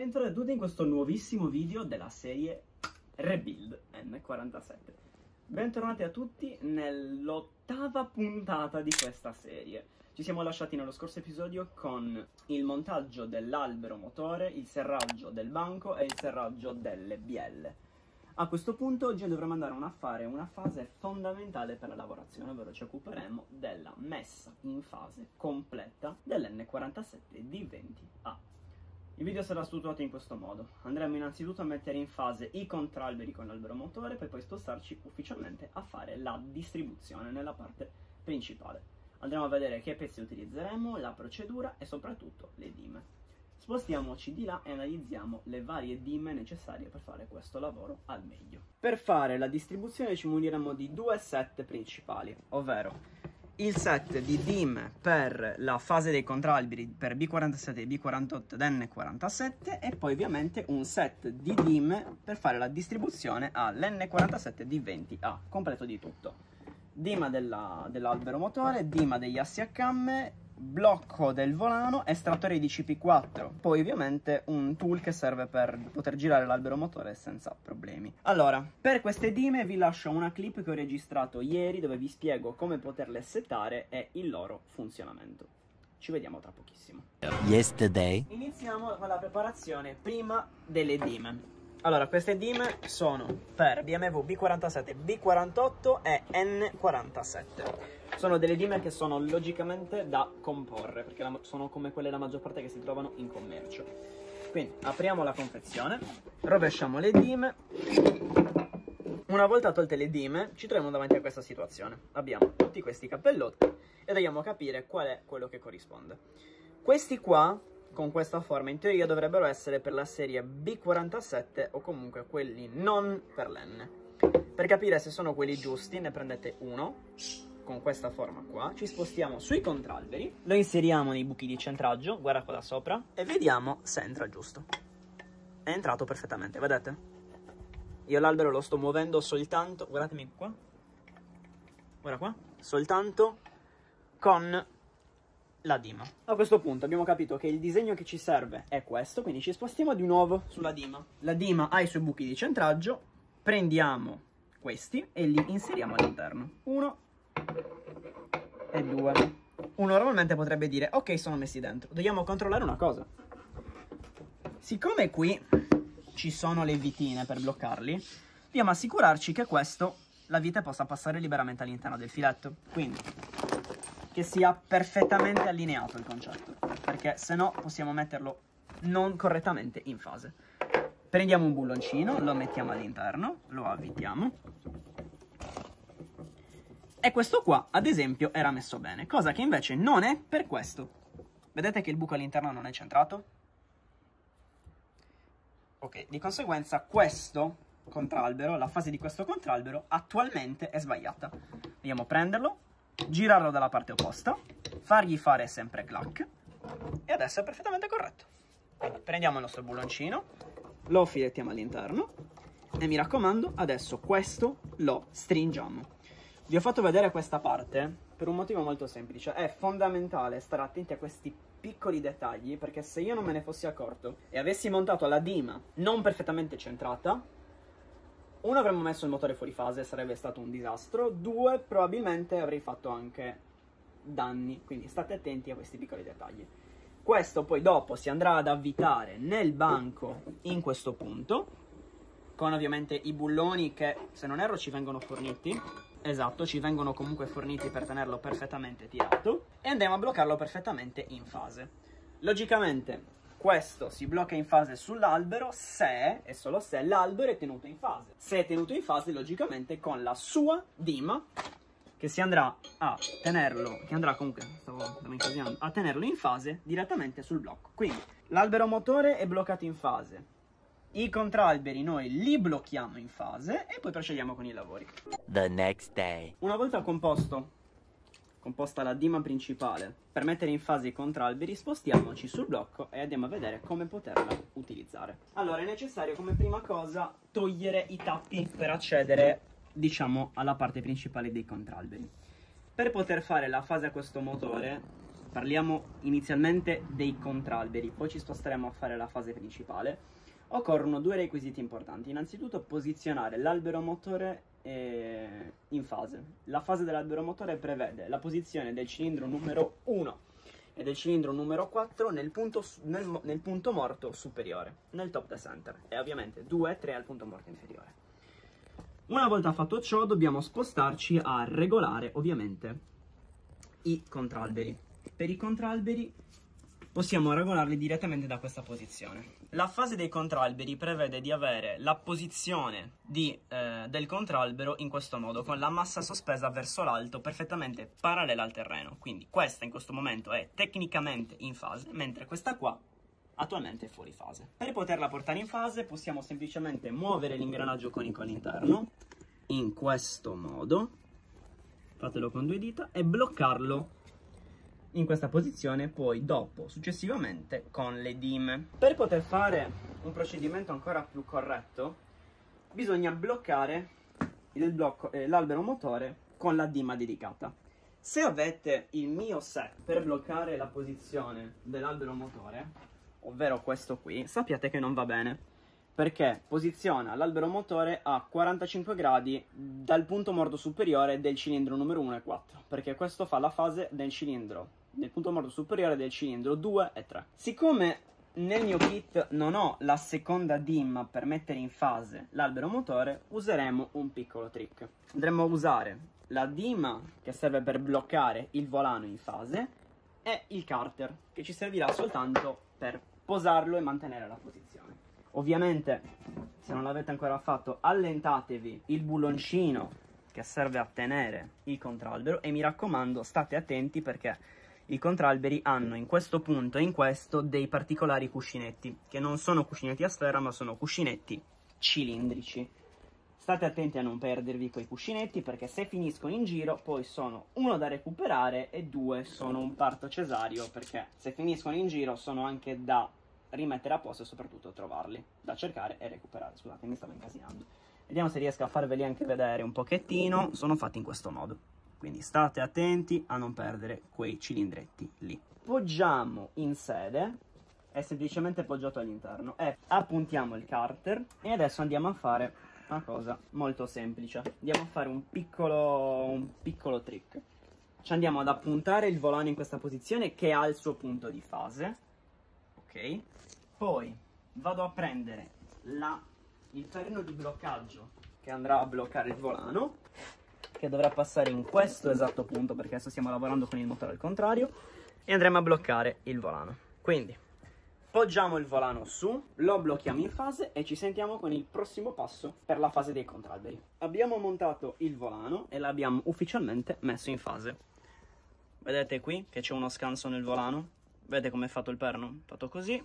Bentornati in questo nuovissimo video della serie Rebuild N47. Bentornati a tutti nell'8ª puntata di questa serie. Ci siamo lasciati nello scorso episodio con il montaggio dell'albero motore, il serraggio del banco e il serraggio delle bielle. A questo punto oggi dovremo andare a fare una fase fondamentale per la lavorazione, ovvero ci occuperemo della messa in fase completa dell'N47 D20A. Il video sarà strutturato in questo modo. Andremo innanzitutto a mettere in fase i contralberi con l'albero motore per poi spostarci ufficialmente a fare la distribuzione nella parte principale. Andremo a vedere che pezzi utilizzeremo, la procedura e soprattutto le dime. Spostiamoci di là e analizziamo le varie dime necessarie per fare questo lavoro al meglio. Per fare la distribuzione ci muniremo di due set principali, ovvero il set di dime per la fase dei contralberi per B47, B48 ed N47 e poi ovviamente un set di dime per fare la distribuzione all'N47 D20A, completo di tutto. Dima dell'albero motore, dima degli assi a camme, blocco del volano, estrattore di CP4, poi ovviamente un tool che serve per poter girare l'albero motore senza problemi. Allora, per queste dime vi lascio una clip che ho registrato ieri dove vi spiego come poterle settare e il loro funzionamento. Ci vediamo tra pochissimo. Yesterday. Iniziamo con la preparazione prima delle dime. Allora, queste dime sono per BMW B47, B48 e N47. Sono delle dime che sono logicamente da comporre, perché sono come quelle la maggior parte che si trovano in commercio. Quindi apriamo la confezione, rovesciamo le dime. Una volta tolte le dime, ci troviamo davanti a questa situazione. Abbiamo tutti questi cappellotti e dobbiamo capire qual è quello che corrisponde. Questi qua, con questa forma, in teoria dovrebbero essere per la serie B47 o comunque quelli non per l'N. Per capire se sono quelli giusti ne prendete uno con questa forma qua, ci spostiamo sui contralberi, lo inseriamo nei buchi di centraggio, guarda qua da sopra, e vediamo se entra giusto. È entrato perfettamente, vedete? Io l'albero lo sto muovendo soltanto, guardatemi qua, guarda qua, soltanto con la dima. A questo punto abbiamo capito che il disegno che ci serve è questo, quindi ci spostiamo di nuovo sulla dima. La dima ha i suoi buchi di centraggio, prendiamo questi e li inseriamo all'interno. Uno e due. Uno normalmente potrebbe dire ok, sono messi dentro. Dobbiamo controllare una cosa. Siccome qui ci sono le vitine per bloccarli, dobbiamo assicurarci che questo, la vite possa passare liberamente all'interno del filetto. Quindi che sia perfettamente allineato il concetto, perché se no possiamo metterlo non correttamente in fase. Prendiamo un bulloncino, lo mettiamo all'interno, lo avvitiamo. E questo qua, ad esempio, era messo bene, cosa che invece non è per questo. Vedete che il buco all'interno non è centrato? Ok, di conseguenza questo contralbero, la fase di questo contralbero, attualmente è sbagliata. Dobbiamo prenderlo, girarlo dalla parte opposta, fargli fare sempre clac, e adesso è perfettamente corretto. Quindi prendiamo il nostro bulloncino, lo filettiamo all'interno, e mi raccomando, adesso questo lo stringiamo. Vi ho fatto vedere questa parte per un motivo molto semplice. È fondamentale stare attenti a questi piccoli dettagli, perché se io non me ne fossi accorto e avessi montato la dima non perfettamente centrata, uno, avremmo messo il motore fuori fase, sarebbe stato un disastro. Due, probabilmente avrei fatto anche danni, quindi state attenti a questi piccoli dettagli. Questo poi dopo si andrà ad avvitare nel banco in questo punto, con ovviamente i bulloni che, se non erro, ci vengono forniti. Esatto, ci vengono comunque forniti per tenerlo perfettamente tirato, e andiamo a bloccarlo perfettamente in fase. Logicamente questo si blocca in fase sull'albero se, e solo se, l'albero è tenuto in fase. Se è tenuto in fase, logicamente con la sua dima, che si andrà a tenerlo, che andrà comunque, stavo incasinando, a tenerlo in fase direttamente sul blocco. Quindi l'albero motore è bloccato in fase, i contralberi noi li blocchiamo in fase e poi procediamo con i lavori. The next day. Una volta composta la dima principale, per mettere in fase i contralberi spostiamoci sul blocco e andiamo a vedere come poterla utilizzare. Allora è necessario come prima cosa togliere i tappi per accedere, diciamo, alla parte principale dei contralberi. Per poter fare la fase a questo motore parliamo inizialmente dei contralberi, poi ci sposteremo a fare la fase principale. Occorrono due requisiti importanti. Innanzitutto posizionare l'albero motore in fase. La fase dell'albero motore prevede la posizione del cilindro numero 1 e del cilindro numero 4 nel punto morto superiore, nel top dead center, e ovviamente 2 e 3 al punto morto inferiore. Una volta fatto ciò dobbiamo spostarci a regolare ovviamente i contralberi. Per i contralberi possiamo regolarli direttamente da questa posizione. La fase dei contralberi prevede di avere la posizione del contralbero in questo modo, con la massa sospesa verso l'alto perfettamente parallela al terreno. Quindi questa in questo momento è tecnicamente in fase, mentre questa qua attualmente è fuori fase. Per poterla portare in fase possiamo semplicemente muovere l'ingranaggio conico all'interno, in questo modo, fatelo con 2 dita, e bloccarlo in questa posizione, poi dopo, successivamente, con le dime. Per poter fare un procedimento ancora più corretto, bisogna bloccare l'albero motore con la dima dedicata. Se avete il mio set per bloccare la posizione dell'albero motore, ovvero questo qui, sappiate che non va bene, perché posiziona l'albero motore a 45 gradi dal punto morto superiore del cilindro numero 1 e 4, perché questo fa la fase del punto morto superiore del cilindro 2 e 3. Siccome nel mio kit non ho la seconda DIM per mettere in fase l'albero motore, useremo un piccolo trick. Andremo a usare la DIM che serve per bloccare il volano in fase e il carter che ci servirà soltanto per posarlo e mantenere la posizione. Ovviamente, se non l'avete ancora fatto, allentatevi il bulloncino che serve a tenere il contralbero e mi raccomando, state attenti perché i contralberi hanno in questo punto e in questo dei particolari cuscinetti, che non sono cuscinetti a sfera ma sono cuscinetti cilindrici. State attenti a non perdervi quei cuscinetti perché se finiscono in giro poi sono 1 da recuperare e 2 sono un parto cesareo, perché se finiscono in giro sono anche da rimettere a posto e soprattutto trovarli, da cercare e recuperare. Scusate, mi stavo incasinando. Vediamo se riesco a farveli anche vedere un pochettino. Sono fatti in questo modo, quindi state attenti a non perdere quei cilindretti lì. Poggiamo in sede, è semplicemente poggiato all'interno, e appuntiamo il carter e adesso andiamo a fare una cosa molto semplice. Andiamo a fare un piccolo trick. Ci andiamo ad appuntare il volano in questa posizione che ha il suo punto di fase, ok? Poi vado a prendere il perno di bloccaggio che andrà a bloccare il volano, che dovrà passare in questo esatto punto perché adesso stiamo lavorando con il motore al contrario, e andremo a bloccare il volano. Quindi poggiamo il volano su, lo blocchiamo in fase e ci sentiamo con il prossimo passo per la fase dei contralberi. Abbiamo montato il volano e l'abbiamo ufficialmente messo in fase. Vedete qui che c'è uno scanso nel volano? Vedete come è fatto il perno? Fatto così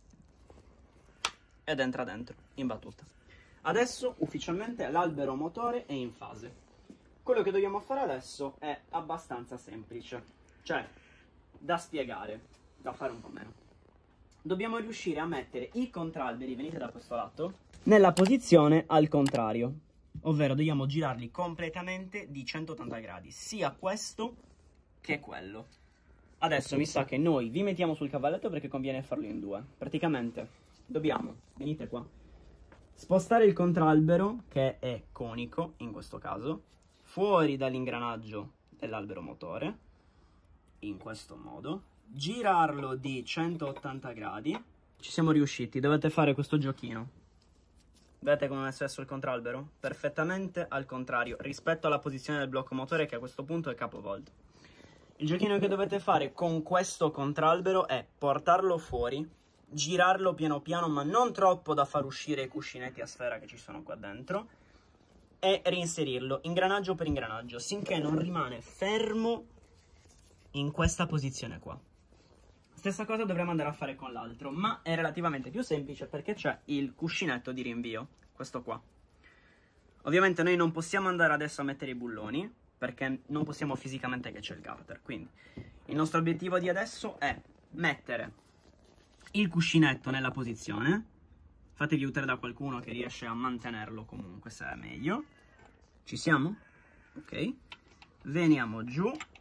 ed entra dentro in battuta. Adesso ufficialmente l'albero motore è in fase. Quello che dobbiamo fare adesso è abbastanza semplice, cioè da spiegare, da fare un po' meno. Dobbiamo riuscire a mettere i contralberi, venite da questo lato, nella posizione al contrario, ovvero dobbiamo girarli completamente di 180 gradi, sia questo che quello. Adesso mi sa che noi vi mettiamo sul cavalletto perché conviene farlo in 2. Praticamente dobbiamo, venite qua, spostare il contralbero, che è conico in questo caso, fuori dall'ingranaggio dell'albero motore, in questo modo, girarlo di 180 gradi. Ci siamo riusciti, dovete fare questo giochino. Vedete come è messo adesso il contralbero? Perfettamente al contrario rispetto alla posizione del blocco motore, che a questo punto è capovolto. Il giochino che dovete fare con questo contralbero è portarlo fuori, girarlo piano piano ma non troppo da far uscire i cuscinetti a sfera che ci sono qua dentro, e reinserirlo ingranaggio per ingranaggio finché non rimane fermo in questa posizione qua. Stessa cosa dovremo andare a fare con l'altro, ma è relativamente più semplice perché c'è il cuscinetto di rinvio, questo qua. Ovviamente noi non possiamo andare adesso a mettere i bulloni perché non possiamo fisicamente, che c'è il carter. Quindi il nostro obiettivo di adesso è mettere il cuscinetto nella posizione. Fatevi aiutare da qualcuno che riesce a mantenerlo comunque, se è meglio. Ci siamo? Ok. Veniamo giù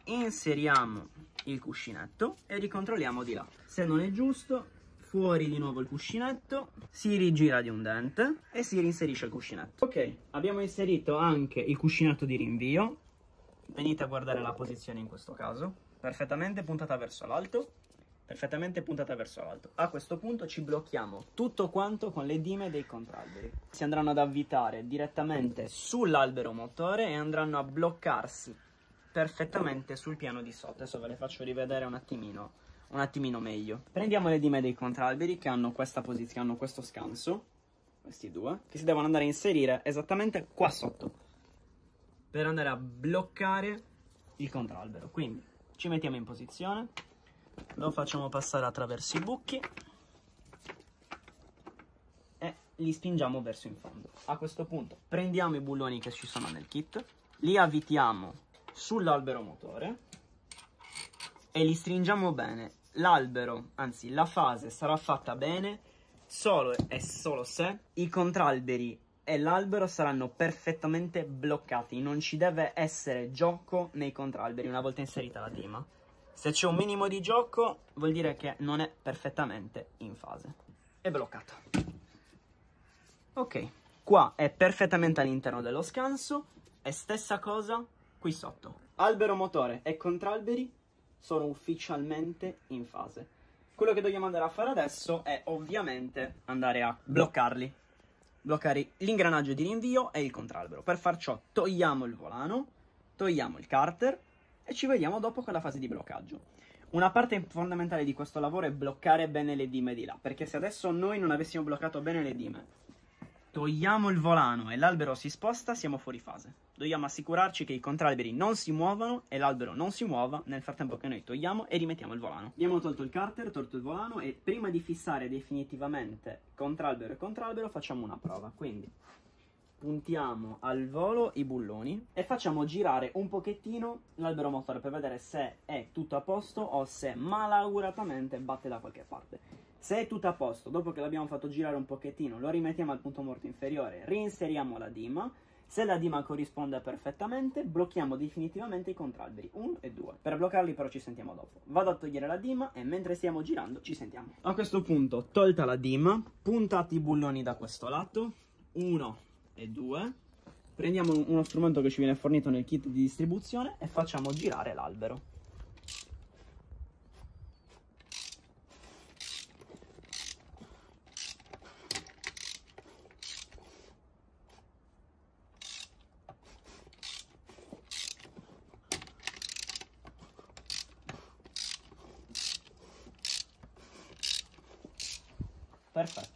inseriamo il cuscinetto e ricontrolliamo di là. Se non è giusto, fuori di nuovo il cuscinetto, si rigira di un dente e si reinserisce il cuscinetto. Ok, abbiamo inserito anche il cuscinetto di rinvio. Venite a guardare la posizione in questo caso, perfettamente puntata verso l'alto, perfettamente puntata verso l'alto. A questo punto ci blocchiamo tutto quanto con le dime dei contralberi. Si andranno ad avvitare direttamente sull'albero motore e andranno a bloccarsi perfettamente sul piano di sotto. Adesso ve le faccio rivedere un attimino meglio. Prendiamo le dime dei contralberi che hanno questa posizione, hanno questo scanso, questi due, che si devono andare a inserire esattamente qua sotto per andare a bloccare il contralbero. Quindi ci mettiamo in posizione, lo facciamo passare attraverso i buchi e li spingiamo verso in fondo. A questo punto prendiamo i bulloni che ci sono nel kit, li avvitiamo sull'albero motore e li stringiamo bene. L'albero, anzi la fase, sarà fatta bene solo e solo se i contralberi e l'albero saranno perfettamente bloccati. Non ci deve essere gioco nei contralberi una volta inserita la dima. Se c'è un minimo di gioco vuol dire che non è perfettamente in fase. È bloccato. Ok, qua è perfettamente all'interno dello scanso e stessa cosa qui sotto. Albero motore e contralberi sono ufficialmente in fase. Quello che dobbiamo andare a fare adesso è ovviamente andare a bloccarli. Bloccare l'ingranaggio di rinvio e il contralbero. Per far ciò togliamo il volano, togliamo il carter e ci vediamo dopo con la fase di bloccaggio. Una parte fondamentale di questo lavoro è bloccare bene le dime di là, perché se adesso noi non avessimo bloccato bene le dime, togliamo il volano e l'albero si sposta, siamo fuori fase. Dobbiamo assicurarci che i contralberi non si muovano e l'albero non si muova nel frattempo che noi togliamo e rimettiamo il volano. Abbiamo tolto il carter, tolto il volano e prima di fissare definitivamente contralbero e contralbero facciamo una prova. Quindi puntiamo al volo i bulloni e facciamo girare un pochettino l'albero motore per vedere se è tutto a posto o se malauguratamente batte da qualche parte. Se è tutto a posto, dopo che l'abbiamo fatto girare un pochettino, lo rimettiamo al punto morto inferiore, reinseriamo la dima. Se la dima corrisponde perfettamente, blocchiamo definitivamente i contralberi 1 e 2. Per bloccarli però ci sentiamo dopo. Vado a togliere la dima e mentre stiamo girando ci sentiamo. A questo punto, tolta la dima, puntate i bulloni da questo lato, 1 e 2. Prendiamo uno strumento che ci viene fornito nel kit di distribuzione e facciamo girare l'albero. Perfetto.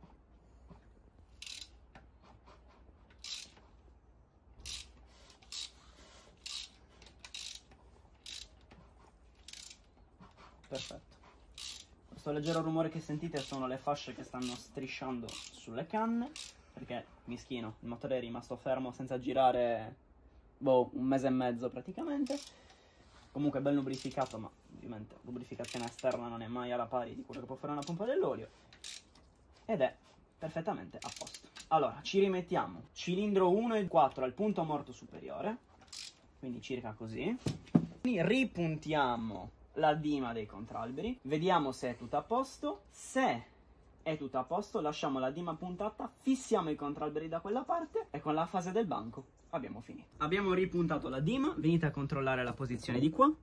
Perfetto. Questo leggero rumore che sentite sono le fasce che stanno strisciando sulle canne, perché mischino, il motore è rimasto fermo senza girare, boh, 1 mese e mezzo praticamente. Comunque ben lubrificato, ma ovviamente lubrificazione esterna non è mai alla pari di quello che può fare una pompa dell'olio. Ed è perfettamente a posto. Allora, ci rimettiamo cilindro 1 e 4 al punto morto superiore, quindi circa così. Quindi ripuntiamo la dima dei contralberi, vediamo se è tutto a posto. Se è tutto a posto, lasciamo la dima puntata, fissiamo i contralberi da quella parte e con la fase del banco abbiamo finito. Abbiamo ripuntato la dima, venite a controllare la posizione di qua.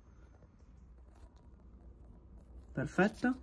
Perfetta.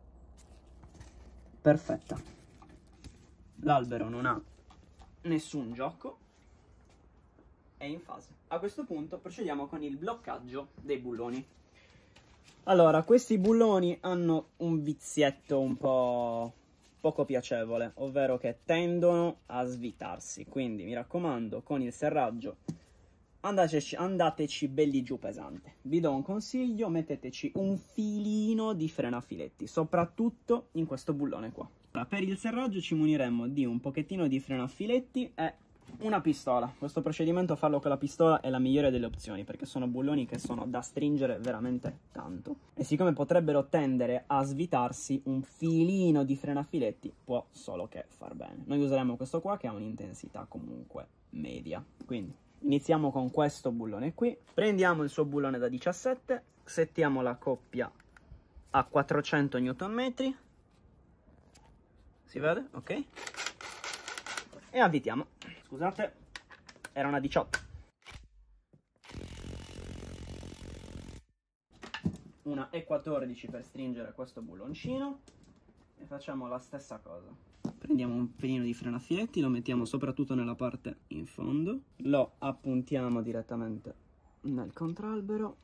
Perfetta. L'albero non ha nessun gioco, è in fase. A questo punto procediamo con il bloccaggio dei bulloni. Allora, questi bulloni hanno un vizietto un po' poco piacevole, ovvero che tendono a svitarsi, quindi mi raccomando, con il serraggio andateci belli giù pesante. Vi do un consiglio: metteteci un filino di frenafiletti, soprattutto in questo bullone qua. Per il serraggio ci muniremo di un pochettino di freno a filetti e una pistola. Questo procedimento, farlo con la pistola, è la migliore delle opzioni, perché sono bulloni che sono da stringere veramente tanto. E siccome potrebbero tendere a svitarsi, un filino di freno a filetti può solo che far bene. Noi useremo questo qua che ha un'intensità comunque media. Quindi Iniziamo con questo bullone qui. Prendiamo il suo bullone da 17, settiamo la coppia a 400 Nm. Si vede? Ok. E avvitiamo. Scusate, era una 18. Una E14 per stringere questo bulloncino. E facciamo la stessa cosa. Prendiamo un pelino di freno a filetti, lo mettiamo soprattutto nella parte in fondo. Lo appuntiamo direttamente nel contralbero.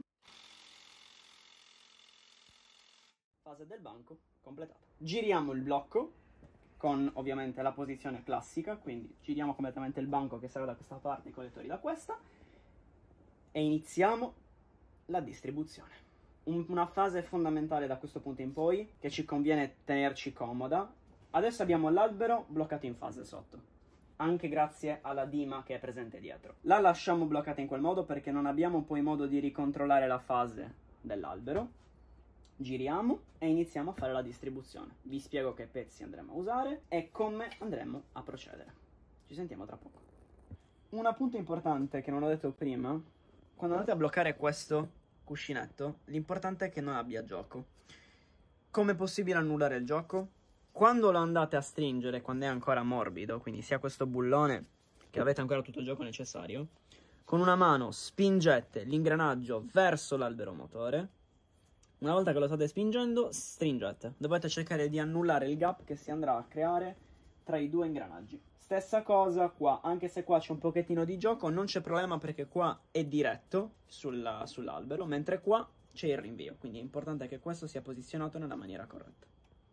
Fase del banco completata. Giriamo il blocco con ovviamente la posizione classica, quindi giriamo completamente il banco che sarà da questa parte, i collettori da questa, e iniziamo la distribuzione. Una fase fondamentale da questo punto in poi, che ci conviene tenerci comoda. Adesso abbiamo l'albero bloccato in fase sotto, anche grazie alla dima che è presente dietro. La lasciamo bloccata in quel modo perché non abbiamo poi modo di ricontrollare la fase dell'albero. Giriamo e iniziamo a fare la distribuzione. Vi spiego che pezzi andremo a usare e come andremo a procedere. Ci sentiamo tra poco. Un appunto importante che non ho detto prima: quando andate a bloccare questo cuscinetto, l'importante è che non abbia gioco. Come è possibile annullare il gioco? Quando lo andate a stringere, quando è ancora morbido, quindi sia questo bullone che avete ancora tutto il gioco necessario, con una mano spingete l'ingranaggio verso l'albero motore. Una volta che lo state spingendo, stringete. Dovete cercare di annullare il gap che si andrà a creare tra i due ingranaggi. Stessa cosa qua, anche se qua c'è un pochettino di gioco, non c'è problema perché qua è diretto sull'albero, mentre qua c'è il rinvio. Quindi è importante che questo sia posizionato nella maniera corretta,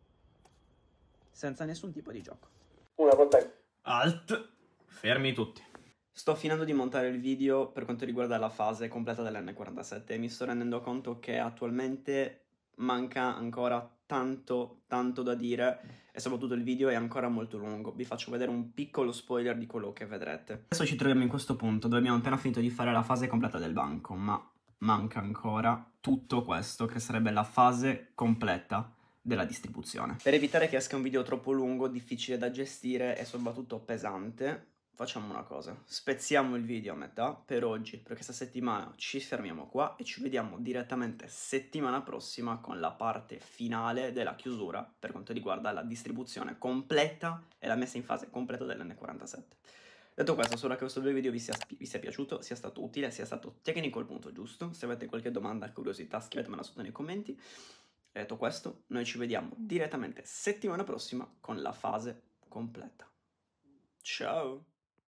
senza nessun tipo di gioco. Una volta... Alt, fermi tutti. Sto finendo di montare il video per quanto riguarda la fase completa dell'N47 e mi sto rendendo conto che attualmente manca ancora tanto da dire e soprattutto il video è ancora molto lungo. Vi faccio vedere un piccolo spoiler di quello che vedrete. Adesso ci troviamo in questo punto dove abbiamo appena finito di fare la fase completa del banco, ma manca ancora tutto questo che sarebbe la fase completa della distribuzione. Per evitare che esca un video troppo lungo, difficile da gestire e soprattutto pesante, facciamo una cosa: spezziamo il video a metà per oggi, per questa settimana ci fermiamo qua e ci vediamo direttamente settimana prossima con la parte finale della chiusura per quanto riguarda la distribuzione completa e la messa in fase completa dell'N47. Detto questo, spero che questo video vi sia piaciuto, sia stato utile, sia stato tecnico al punto giusto. Se avete qualche domanda, curiosità, scrivetemela sotto nei commenti. E detto questo, noi ci vediamo direttamente settimana prossima con la fase completa. Ciao!